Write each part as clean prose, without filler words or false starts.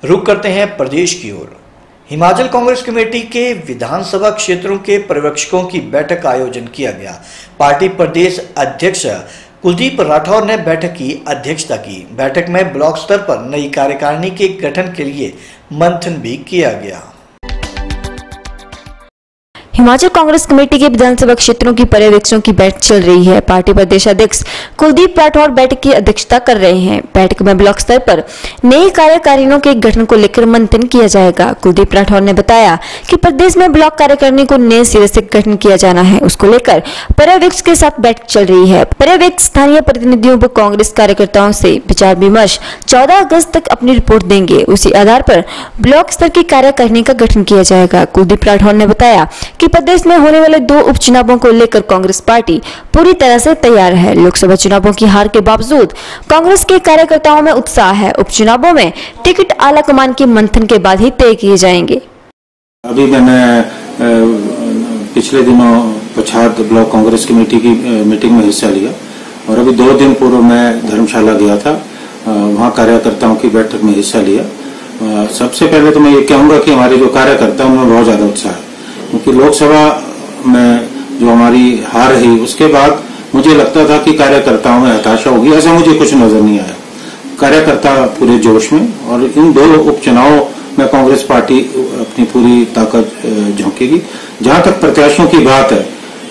रुक करते हैं प्रदेश की ओर। हिमाचल कांग्रेस कमेटी के विधानसभा क्षेत्रों के पर्यवेक्षकों की बैठक का आयोजन किया गया। पार्टी प्रदेश अध्यक्ष कुलदीप राठौर ने बैठक की अध्यक्षता की। बैठक में ब्लॉक स्तर पर नई कार्यकारिणी के गठन के लिए मंथन भी किया गया। हिमाचल कांग्रेस कमेटी के विधानसभा क्षेत्रों की पर्यवेक्षकों की बैठक चल रही है। पार्टी प्रदेश अध्यक्ष कुलदीप राठौर बैठक की अध्यक्षता कर रहे हैं। बैठक में ब्लॉक स्तर पर नई कार्यकारिणियों के गठन को लेकर मंथन किया जाएगा। कुलदीप राठौर ने बताया कि प्रदेश में ब्लॉक कार्यकारिणी को नए सिरे से गठन किया जाना है, उसको लेकर पर्यवेक्षक के साथ बैठक चल रही है। पर्यवेक्षक स्थानीय प्रतिनिधियों व कांग्रेस कार्यकर्ताओं से विचार विमर्श 14 अगस्त तक अपनी रिपोर्ट देंगे। उसी आधार पर ब्लॉक स्तर की कार्यकारिणी का गठन किया जाएगा। कुलदीप राठौर ने बताया कि प्रदेश में होने वाले 2 उपचुनावों को लेकर कांग्रेस पार्टी पूरी तरह से तैयार है। लोकसभा चुनावों की हार के बावजूद कांग्रेस के कार्यकर्ताओं में उत्साह है। उपचुनावों में टिकट आला कमान के मंथन के बाद ही तय किए जाएंगे। अभी मैंने पिछले दिनों पछाद ब्लॉक कांग्रेस कमेटी की मीटिंग में हिस्सा लिया और अभी 2 दिन पूर्व मैं धर्मशाला गया था, वहाँ कार्यकर्ताओं की बैठक में हिस्सा लिया। सबसे पहले तो मैं ये कहूंगा कि हमारे जो कार्यकर्ता उनमें बहुत ज्यादा उत्साह है, क्योंकि लोकसभा में जो हमारी हार रही उसके बाद मुझे लगता था कि कार्यकर्ताओं में हताशा होगी, ऐसा मुझे कुछ नजर नहीं आया। कार्यकर्ता पूरे जोश में, और इन 2 उपचुनावों में कांग्रेस पार्टी अपनी पूरी ताकत झोंकेगी। जहां तक प्रत्याशियों की बात है,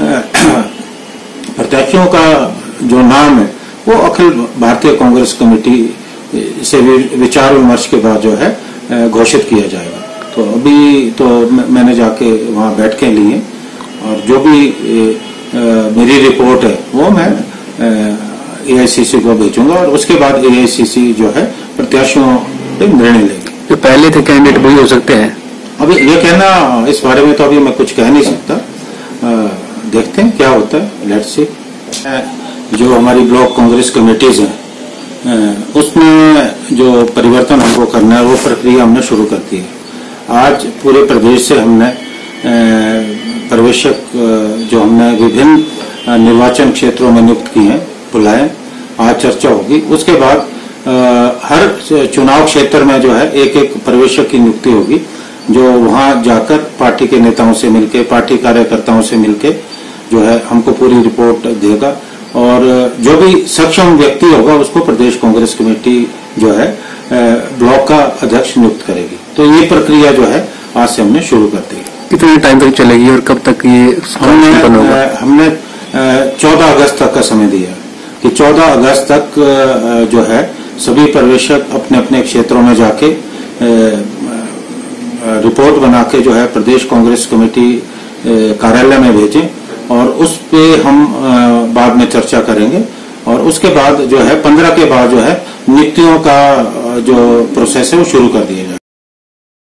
प्रत्याशियों का जो नाम है वो अखिल भारतीय कांग्रेस कमेटी से विचार विमर्श के बाद जो है घोषित किया जाएगा। तो अभी तो मैंने जाके वहाँ बैठकें ली हैं और जो भी मेरी रिपोर्ट है वो मैं एआईसीसी को भेजूंगा और उसके बाद एआईसीसी जो है प्रत्याशियों पे निर्णय लेगी। जो पहले थे कैंडिडेट वही हो सकते हैं। अभी ये कहना, इस बारे में तो अभी मैं कुछ कह नहीं सकता, देखते हैं क्या होता है, लेट्स सी। जो हमारी ब्लॉक कांग्रेस कमेटीज हैं उसमें जो परिवर्तन हमको करना है वो प्रक्रिया हमने शुरू कर दी है। आज पूरे प्रदेश से हमने पर्यवेक्षक जो हमने विभिन्न निर्वाचन क्षेत्रों में नियुक्त किए हैं बुलाए, आज चर्चा होगी। उसके बाद हर चुनाव क्षेत्र में जो है एक पर्यवेक्षक की नियुक्ति होगी, जो वहां जाकर पार्टी के नेताओं से मिलके, पार्टी कार्यकर्ताओं से मिलके जो है हमको पूरी रिपोर्ट देगा और जो भी सक्षम व्यक्ति होगा उसको प्रदेश कांग्रेस कमेटी जो है ब्लॉक का अध्यक्ष नियुक्त करेगी। तो ये प्रक्रिया जो है आज से हमने शुरू कर दी। कितने टाइम तक चलेगी और कब तक ये संपन्न होगा? हमने 14 अगस्त तक का समय दिया कि 14 अगस्त तक जो है सभी पर्यवेक्षक अपने अपने क्षेत्रों में जाके रिपोर्ट बना के जो है प्रदेश कांग्रेस कमेटी कार्यालय में भेजें और उस पे हम बाद में चर्चा करेंगे। और उसके बाद जो है 15 के बाद जो है नियुक्तियों का जो प्रोसेस है वो शुरू कर दिया जाए।